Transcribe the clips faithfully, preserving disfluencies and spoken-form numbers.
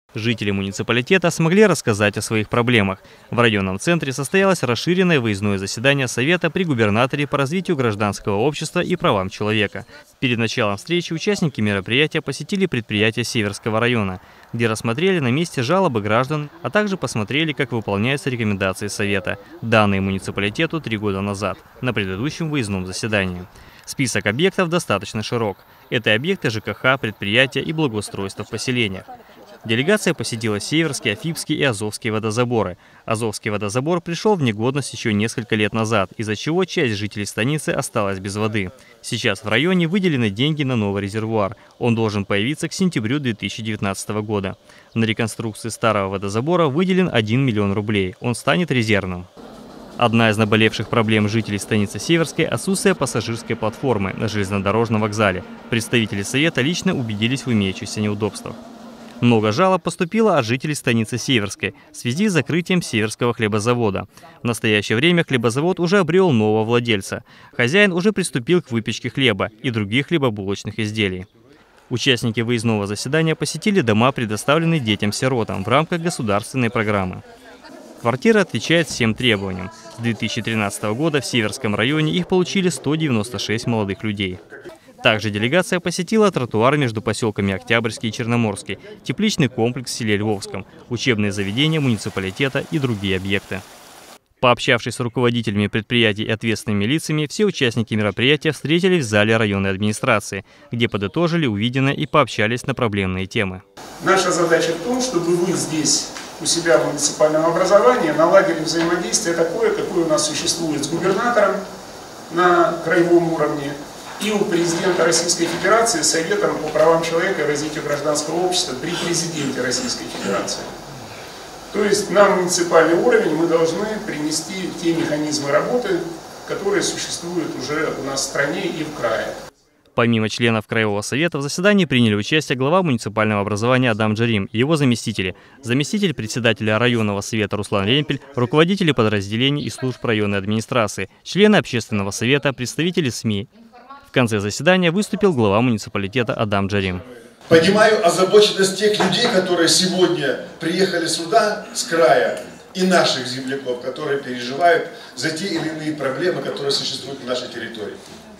Жители муниципалитета смогли рассказать о своих проблемах. В районном центре состоялось расширенное выездное заседание Совета при губернаторе по развитию гражданского общества и правам человека. Перед началом встречи участники мероприятия посетили предприятия Северского района, где рассмотрели на месте жалобы граждан, а также посмотрели, как выполняются рекомендации Совета, данные муниципалитету три года назад, на предыдущем выездном заседании. Список объектов достаточно широк. Это объекты ЖКХ, предприятия и благоустройства в поселениях. Делегация посетила Северский, Афипский и Азовский водозаборы. Азовский водозабор пришел в негодность еще несколько лет назад, из-за чего часть жителей станицы осталась без воды. Сейчас в районе выделены деньги на новый резервуар. Он должен появиться к сентябрю две тысячи девятнадцатого года. На реконструкцию старого водозабора выделен один миллион рублей. Он станет резервным. Одна из наболевших проблем жителей станицы Северской – отсутствие пассажирской платформы на железнодорожном вокзале. Представители Совета лично убедились в имеющихся неудобствах. Много жалоб поступило от жителей станицы Северской в связи с закрытием Северского хлебозавода. В настоящее время хлебозавод уже обрел нового владельца. Хозяин уже приступил к выпечке хлеба и других хлебобулочных изделий. Участники выездного заседания посетили дома, предоставленные детям-сиротам в рамках государственной программы. Квартира отвечает всем требованиям. С две тысячи тринадцатого года в Северском районе их получили сто девяносто шесть молодых людей. Также делегация посетила тротуары между поселками Октябрьский и Черноморский, тепличный комплекс в селе Львовском, учебные заведения муниципалитета и другие объекты. Пообщавшись с руководителями предприятий и ответственными лицами, все участники мероприятия встретились в зале районной администрации, где подытожили увиденное и пообщались на проблемные темы. Наша задача в том, чтобы вы здесь, у себя в муниципальном образовании, наладили взаимодействие такое, какое у нас существует с губернатором на краевом уровне, и у президента Российской Федерации Советом по правам человека и развитию гражданского общества при президенте Российской Федерации. То есть на муниципальный уровень мы должны принести те механизмы работы, которые существуют уже у нас в стране и в крае. Помимо членов Краевого совета в заседании приняли участие глава муниципального образования Адам Джарим и его заместители, заместитель председателя районного совета Руслан Ремпель, руководители подразделений и служб районной администрации, члены общественного совета, представители СМИ. В конце заседания выступил глава муниципалитета Адам Джарим. Понимаю озабоченность тех людей, которые сегодня приехали сюда с края, и наших земляков, которые переживают за те или иные проблемы, которые существуют в нашей территории.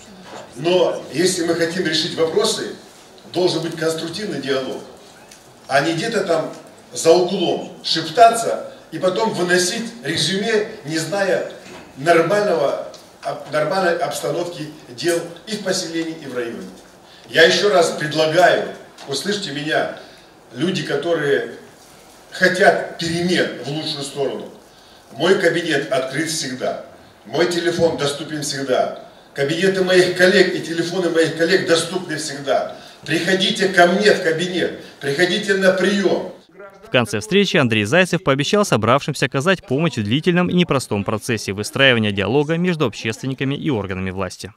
Но если мы хотим решить вопросы, должен быть конструктивный диалог, а не где-то там за углом шептаться и потом выносить резюме, не зная нормального нормальной обстановки дел и в поселении, и в районе. Я еще раз предлагаю, услышьте меня, люди, которые хотят перемен в лучшую сторону. Мой кабинет открыт всегда, мой телефон доступен всегда, кабинеты моих коллег и телефоны моих коллег доступны всегда. Приходите ко мне в кабинет, приходите на прием. В конце встречи Андрей Зайцев пообещал собравшимся оказать помощь в длительном и непростом процессе выстраивания диалога между общественниками и органами власти.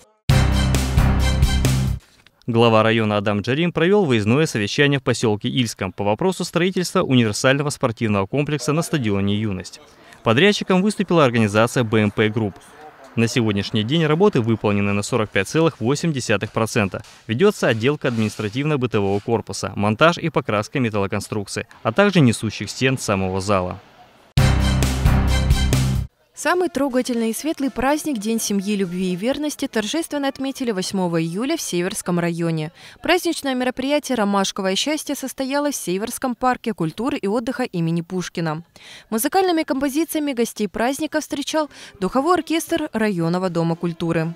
Глава района Адам Джарим провел выездное совещание в поселке Ильском по вопросу строительства универсального спортивного комплекса на стадионе «Юность». Подрядчиком выступила организация бэ эм пэ Групп. На сегодняшний день работы выполнены на сорок пять целых восемь десятых процента. Ведется отделка административно-бытового корпуса, монтаж и покраска металлоконструкции, а также несущих стен самого зала. Самый трогательный и светлый праздник – День семьи, любви и верности – торжественно отметили восьмого июля в Северском районе. Праздничное мероприятие «Ромашковое счастье» состоялось в Северском парке культуры и отдыха имени Пушкина. Музыкальными композициями гостей праздника встречал духовой оркестр районного дома культуры.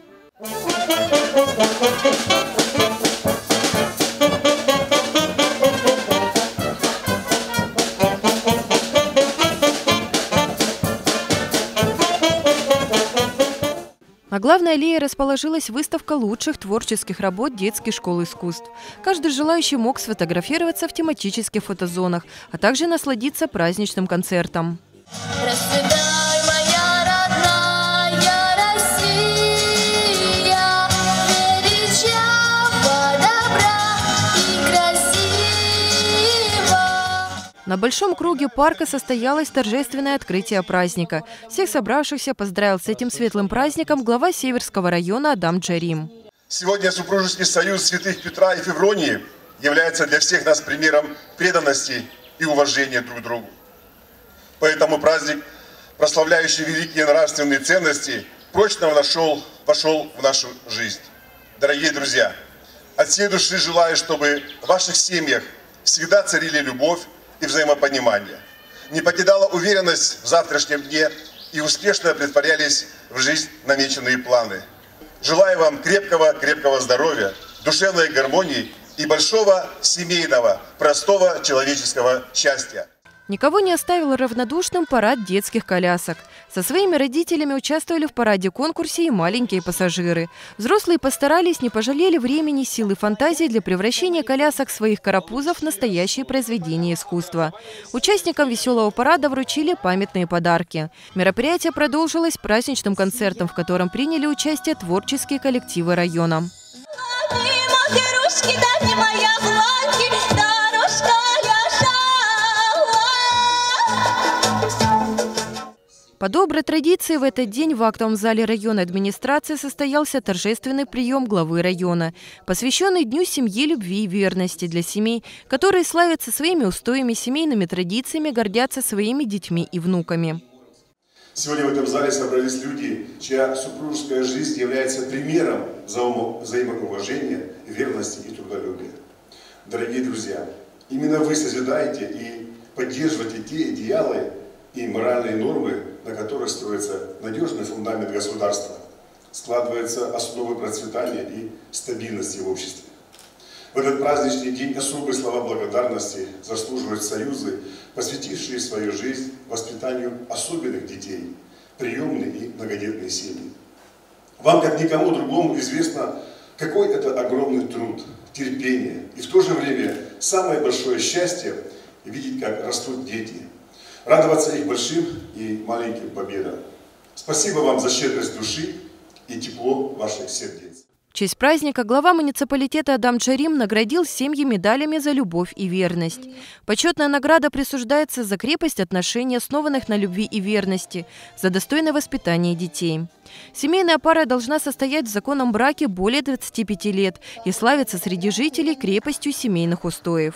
На главной аллее расположилась выставка лучших творческих работ детских школ искусств. Каждый желающий мог сфотографироваться в тематических фотозонах, а также насладиться праздничным концертом. На большом круге парка состоялось торжественное открытие праздника. Всех собравшихся поздравил с этим светлым праздником глава Северского района Адам Джарим. Сегодня супружеский союз святых Петра и Февронии является для всех нас примером преданности и уважения друг к другу. Поэтому праздник, прославляющий великие нравственные ценности, прочно вошел, вошел в нашу жизнь. Дорогие друзья, от всей души желаю, чтобы в ваших семьях всегда царили любовь и взаимопонимание, не покидала уверенность в завтрашнем дне и успешно претворялись в жизнь намеченные планы. Желаю вам крепкого-крепкого здоровья, душевной гармонии и большого семейного, простого человеческого счастья. Никого не оставил равнодушным парад детских колясок. Со своими родителями участвовали в параде-конкурсе и маленькие пассажиры. Взрослые постарались, не пожалели времени, сил и фантазии для превращения колясок своих карапузов в настоящие произведения искусства. Участникам веселого парада вручили памятные подарки. Мероприятие продолжилось праздничным концертом, в котором приняли участие творческие коллективы района. По доброй традиции в этот день в актовом зале районной администрации состоялся торжественный прием главы района, посвященный Дню семьи, любви и верности для семей, которые славятся своими устоями, семейными традициями, гордятся своими детьми и внуками. Сегодня в этом зале собрались люди, чья супружеская жизнь является примером взаимоуважения, верности и трудолюбия. Дорогие друзья, именно вы созидаете и поддерживаете те идеалы и моральные нормы, на которых строится надежный фундамент государства, складываются основы процветания и стабильности в обществе. В этот праздничный день особые слова благодарности заслуживают союзы, посвятившие свою жизнь воспитанию особенных детей, приемные и многодетные семьи. Вам, как никому другому, известно, какой это огромный труд, терпение и в то же время самое большое счастье видеть, как растут дети, радоваться их большим и маленьким победам. Спасибо вам за щедрость души и тепло ваших сердец. В честь праздника глава муниципалитета Адам Джарим наградил семьи медалями за любовь и верность. Почетная награда присуждается за крепость отношений, основанных на любви и верности, за достойное воспитание детей. Семейная пара должна состоять в законном браке более двадцати пяти лет и славиться среди жителей крепостью семейных устоев.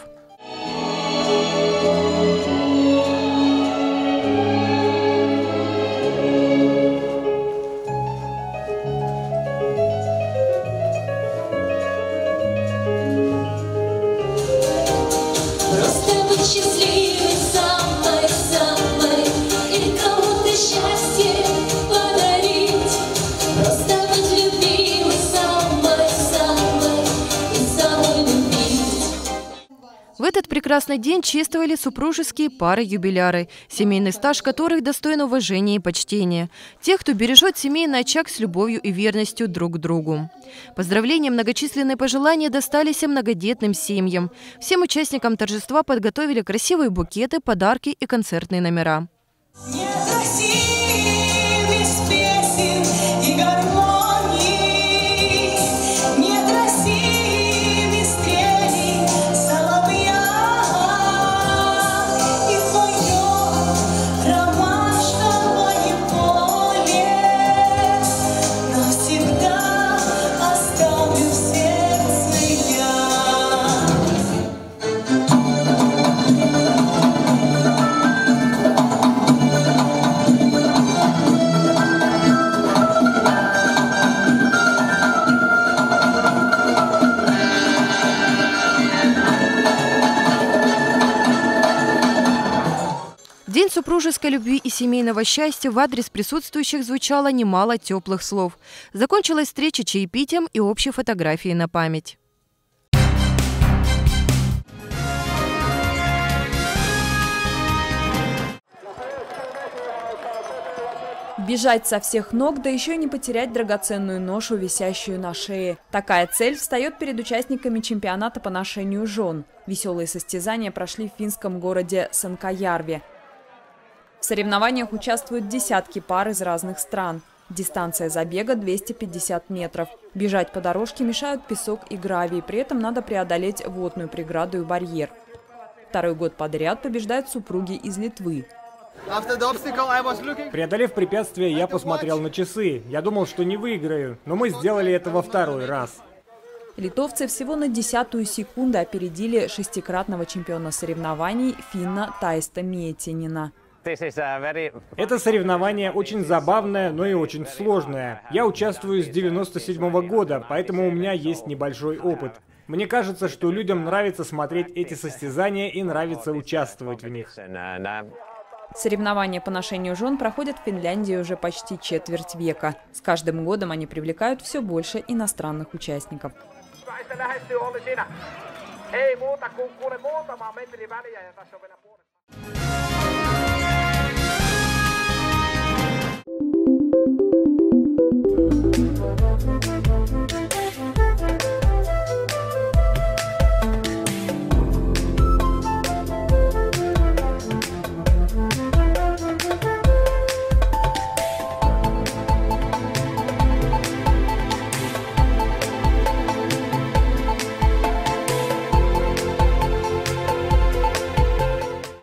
В этот прекрасный день чествовали супружеские пары-юбиляры, семейный стаж которых достоин уважения и почтения. Тех, кто бережет семейный очаг с любовью и верностью друг к другу. Поздравления, многочисленные пожелания достались и многодетным семьям. Всем участникам торжества подготовили красивые букеты, подарки и концертные номера. День супружеской любви и семейного счастья в адрес присутствующих звучало немало теплых слов. Закончилась встреча чаепитием и общей фотографией на память. Бежать со всех ног, да еще и не потерять драгоценную ношу, висящую на шее. Такая цель встает перед участниками чемпионата по ношению жен. Веселые состязания прошли в финском городе Санкаярви. В соревнованиях участвуют десятки пар из разных стран. Дистанция забега двести пятьдесят метров. Бежать по дорожке мешают песок и гравий, при этом надо преодолеть водную преграду и барьер. Второй год подряд побеждают супруги из Литвы. Преодолев препятствие, я посмотрел на часы. Я думал, что не выиграю, но мы сделали это во второй раз. Литовцы всего на десятую секунду опередили шестикратного чемпиона соревнований финна Тайста Миетинина. Это соревнование очень забавное, но и очень сложное. Я участвую с девяносто седьмого года, поэтому у меня есть небольшой опыт. Мне кажется, что людям нравится смотреть эти состязания и нравится участвовать в них. Соревнования по ношению жен проходят в Финляндии уже почти четверть века. С каждым годом они привлекают все больше иностранных участников. Ei muuta kuin kuule muutama metri väliä ja tässä on vielä puolet.